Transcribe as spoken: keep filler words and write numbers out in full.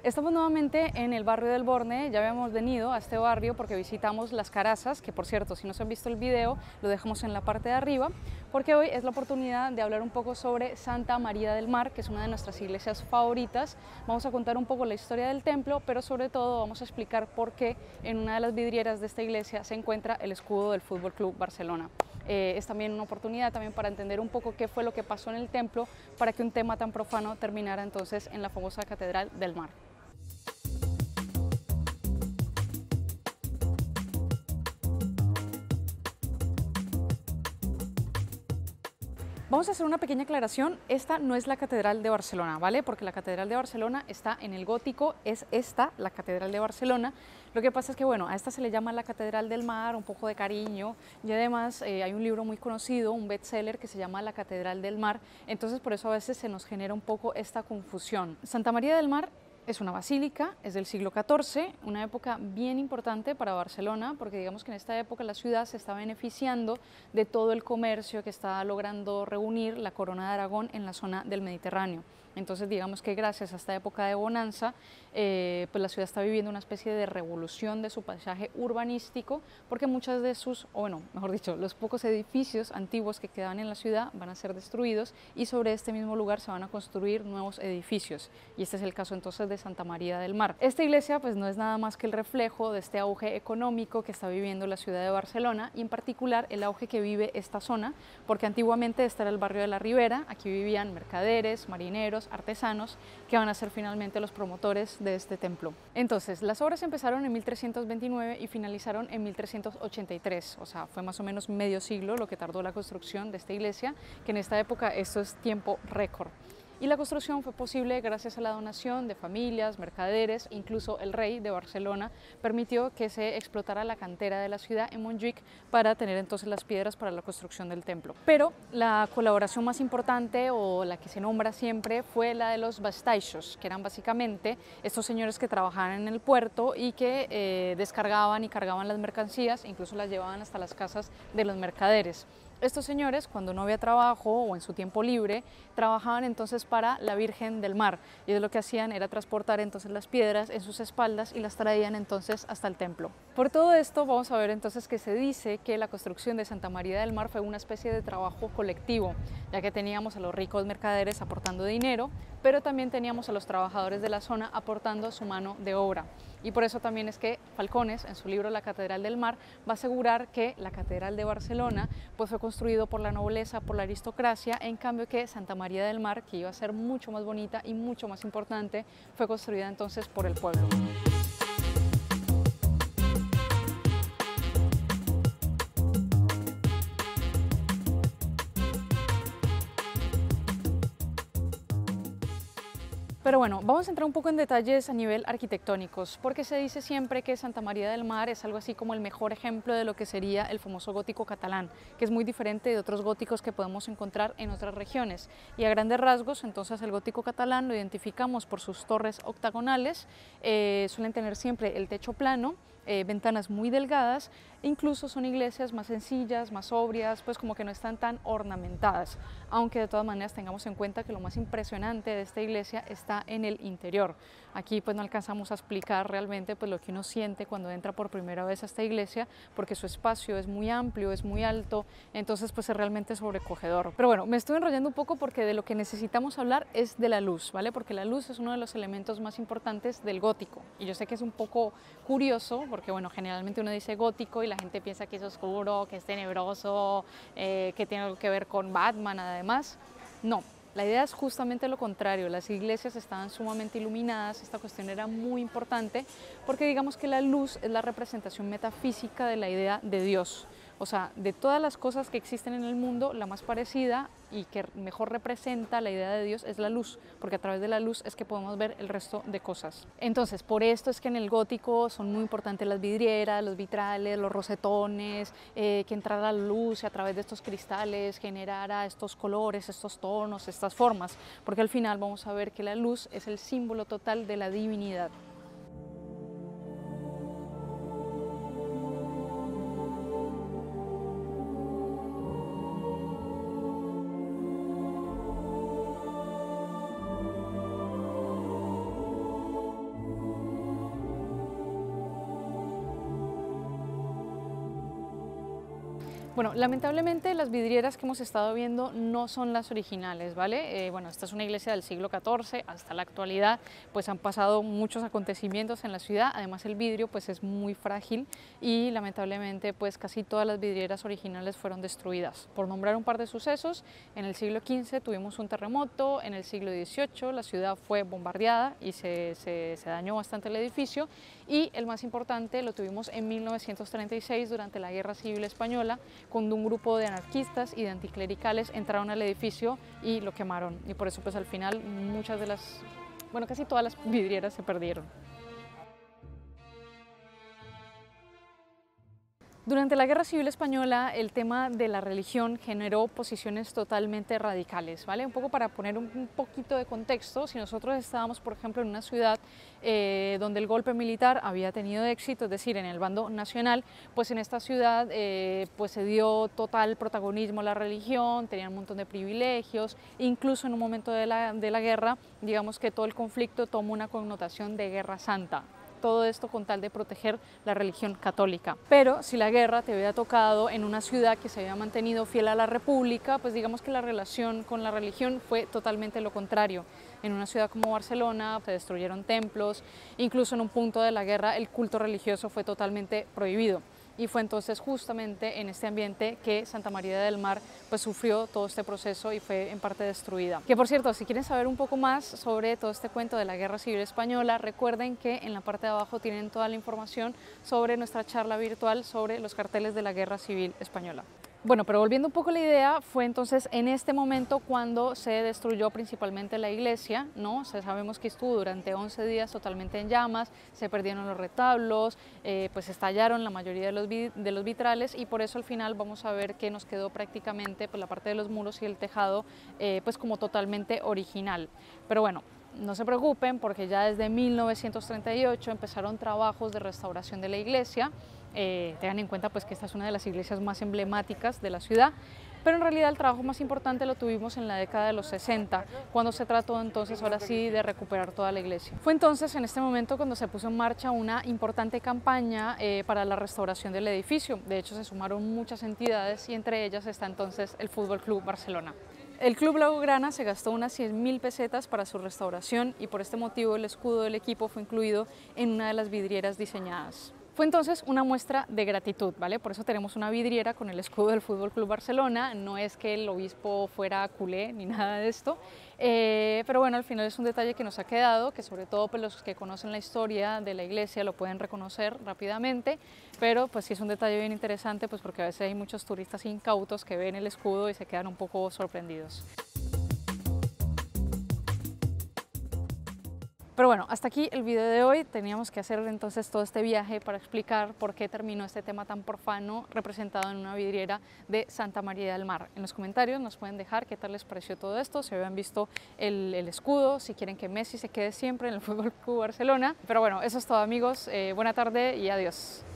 Estamos nuevamente en el barrio del Borne. Ya habíamos venido a este barrio porque visitamos Las Carazas, que por cierto, si no se han visto el video, lo dejamos en la parte de arriba, porque hoy es la oportunidad de hablar un poco sobre Santa María del Mar, que es una de nuestras iglesias favoritas. Vamos a contar un poco la historia del templo, pero sobre todo vamos a explicar por qué en una de las vidrieras de esta iglesia se encuentra el escudo del Fútbol Club Barcelona. Eh, es también una oportunidad también para entender un poco qué fue lo que pasó en el templo para que un tema tan profano terminara entonces en la famosa Catedral del Mar. Vamos a hacer una pequeña aclaración. Esta no es la Catedral de Barcelona, ¿vale? Porque la Catedral de Barcelona está en el gótico, es esta, la Catedral de Barcelona. Lo que pasa es que, bueno, a esta se le llama la Catedral del Mar, un poco de cariño, y además eh, hay un libro muy conocido, un bestseller que se llama La Catedral del Mar, entonces por eso a veces se nos genera un poco esta confusión. Santa María del Mar es una basílica, es del siglo catorce, una época bien importante para Barcelona, porque digamos que en esta época la ciudad se está beneficiando de todo el comercio que está logrando reunir la Corona de Aragón en la zona del Mediterráneo. Entonces digamos que gracias a esta época de bonanza, eh, pues la ciudad está viviendo una especie de revolución de su paisaje urbanístico, porque muchas de sus, o bueno, mejor dicho, los pocos edificios antiguos que quedaban en la ciudad van a ser destruidos y sobre este mismo lugar se van a construir nuevos edificios. Y este es el caso entonces de Santa María del Mar. Esta iglesia pues no es nada más que el reflejo de este auge económico que está viviendo la ciudad de Barcelona y en particular el auge que vive esta zona, porque antiguamente este era el barrio de la Ribera, aquí vivían mercaderes, marineros, artesanos, que van a ser finalmente los promotores de este templo. Entonces, las obras empezaron en mil trescientos veintinueve y finalizaron en mil trescientos ochenta y tres, o sea, fue más o menos medio siglo lo que tardó la construcción de esta iglesia, que en esta época esto es tiempo récord. Y la construcción fue posible gracias a la donación de familias, mercaderes, incluso el rey de Barcelona permitió que se explotara la cantera de la ciudad en Montjuïc para tener entonces las piedras para la construcción del templo. Pero la colaboración más importante o la que se nombra siempre fue la de los bastaixos, que eran básicamente estos señores que trabajaban en el puerto y que eh, descargaban y cargaban las mercancías, incluso las llevaban hasta las casas de los mercaderes. Estos señores, cuando no había trabajo o en su tiempo libre, trabajaban entonces para la Virgen del Mar. Y ellos lo que hacían era transportar entonces las piedras en sus espaldas y las traían entonces hasta el templo. Por todo esto vamos a ver entonces que se dice que la construcción de Santa María del Mar fue una especie de trabajo colectivo, ya que teníamos a los ricos mercaderes aportando dinero, pero también teníamos a los trabajadores de la zona aportando su mano de obra. Y por eso también es que Falcones, en su libro La Catedral del Mar, va a asegurar que la Catedral de Barcelona pues, fue construido por la nobleza, por la aristocracia, en cambio que Santa María del Mar, que iba a ser mucho más bonita y mucho más importante, fue construida entonces por el pueblo. Pero bueno, vamos a entrar un poco en detalles a nivel arquitectónicos, porque se dice siempre que Santa María del Mar es algo así como el mejor ejemplo de lo que sería el famoso gótico catalán, que es muy diferente de otros góticos que podemos encontrar en otras regiones. Y a grandes rasgos, entonces el gótico catalán lo identificamos por sus torres octagonales, eh, suelen tener siempre el techo plano, Eh, ventanas muy delgadas, e incluso son iglesias más sencillas, más sobrias, pues como que no están tan ornamentadas, aunque de todas maneras tengamos en cuenta que lo más impresionante de esta iglesia está en el interior. Aquí pues no alcanzamos a explicar realmente pues lo que uno siente cuando entra por primera vez a esta iglesia, porque su espacio es muy amplio, es muy alto, entonces pues es realmente sobrecogedor. Pero bueno, me estoy enrollando un poco porque de lo que necesitamos hablar es de la luz, ¿vale? Porque la luz es uno de los elementos más importantes del gótico, y yo sé que es un poco curioso, porque bueno, generalmente uno dice gótico y la gente piensa que es oscuro, que es tenebroso, eh, que tiene algo que ver con Batman además. No, la idea es justamente lo contrario, las iglesias estaban sumamente iluminadas, esta cuestión era muy importante porque digamos que la luz es la representación metafísica de la idea de Dios. O sea, de todas las cosas que existen en el mundo, la más parecida y que mejor representa la idea de Dios es la luz, porque a través de la luz es que podemos ver el resto de cosas. Entonces, por esto es que en el gótico son muy importantes las vidrieras, los vitrales, los rosetones, eh, que entrara la luz y a través de estos cristales generara estos colores, estos tonos, estas formas, porque al final vamos a ver que la luz es el símbolo total de la divinidad. Bueno, lamentablemente las vidrieras que hemos estado viendo no son las originales, ¿vale? Eh, bueno, esta es una iglesia del siglo catorce, hasta la actualidad pues han pasado muchos acontecimientos en la ciudad, además el vidrio pues es muy frágil y lamentablemente pues casi todas las vidrieras originales fueron destruidas. Por nombrar un par de sucesos, en el siglo quince tuvimos un terremoto, en el siglo dieciocho la ciudad fue bombardeada y se, se, se dañó bastante el edificio, y el más importante lo tuvimos en mil novecientos treinta y seis durante la Guerra Civil Española, cuando un grupo de anarquistas y de anticlericales entraron al edificio y lo quemaron, y por eso pues al final muchas de las, bueno, casi todas las vidrieras se perdieron. Durante la Guerra Civil Española, el tema de la religión generó posiciones totalmente radicales, ¿vale? Un poco para poner un, un poquito de contexto, si nosotros estábamos, por ejemplo, en una ciudad eh, donde el golpe militar había tenido éxito, es decir, en el bando nacional, pues en esta ciudad eh, pues se dio total protagonismo a la religión, tenían un montón de privilegios, incluso en un momento de la, de la guerra, digamos que todo el conflicto tomó una connotación de guerra santa. Todo esto con tal de proteger la religión católica. Pero si la guerra te había tocado en una ciudad que se había mantenido fiel a la República, pues digamos que la relación con la religión fue totalmente lo contrario. En una ciudad como Barcelona se destruyeron templos, incluso en un punto de la guerra el culto religioso fue totalmente prohibido. Y fue entonces justamente en este ambiente que Santa María del Mar pues sufrió todo este proceso y fue en parte destruida. Que por cierto, si quieren saber un poco más sobre todo este cuento de la Guerra Civil Española, recuerden que en la parte de abajo tienen toda la información sobre nuestra charla virtual sobre los carteles de la Guerra Civil Española. Bueno, pero volviendo un poco a la idea, fue entonces en este momento cuando se destruyó principalmente la iglesia, ¿no? O sea, sabemos que estuvo durante once días totalmente en llamas, se perdieron los retablos, eh, pues estallaron la mayoría de los, de los vitrales, y por eso al final vamos a ver que nos quedó prácticamente pues, la parte de los muros y el tejado eh, pues como totalmente original. Pero bueno, no se preocupen porque ya desde mil novecientos treinta y ocho empezaron trabajos de restauración de la iglesia. Eh, tengan en cuenta pues que esta es una de las iglesias más emblemáticas de la ciudad, pero en realidad el trabajo más importante lo tuvimos en la década de los sesenta, cuando se trató entonces ahora sí de recuperar toda la iglesia. Fue entonces en este momento cuando se puso en marcha una importante campaña eh, para la restauración del edificio. De hecho se sumaron muchas entidades y entre ellas está entonces el Fútbol Club Barcelona. El Club Blaugrana se gastó unas cien mil pesetas para su restauración y por este motivo el escudo del equipo fue incluido en una de las vidrieras diseñadas. Fue entonces una muestra de gratitud, ¿vale? Por eso tenemos una vidriera con el escudo del Fútbol Club Barcelona. No es que el obispo fuera culé ni nada de esto, eh, pero bueno, al final es un detalle que nos ha quedado, que sobre todo pues, los que conocen la historia de la iglesia lo pueden reconocer rápidamente, pero pues sí es un detalle bien interesante, pues porque a veces hay muchos turistas incautos que ven el escudo y se quedan un poco sorprendidos. Pero bueno, hasta aquí el video de hoy. Teníamos que hacer entonces todo este viaje para explicar por qué terminó este tema tan profano representado en una vidriera de Santa María del Mar. En los comentarios nos pueden dejar qué tal les pareció todo esto, si habían visto el, el escudo, si quieren que Messi se quede siempre en el Fútbol Club Barcelona. Pero bueno, eso es todo amigos, eh, buena tarde y adiós.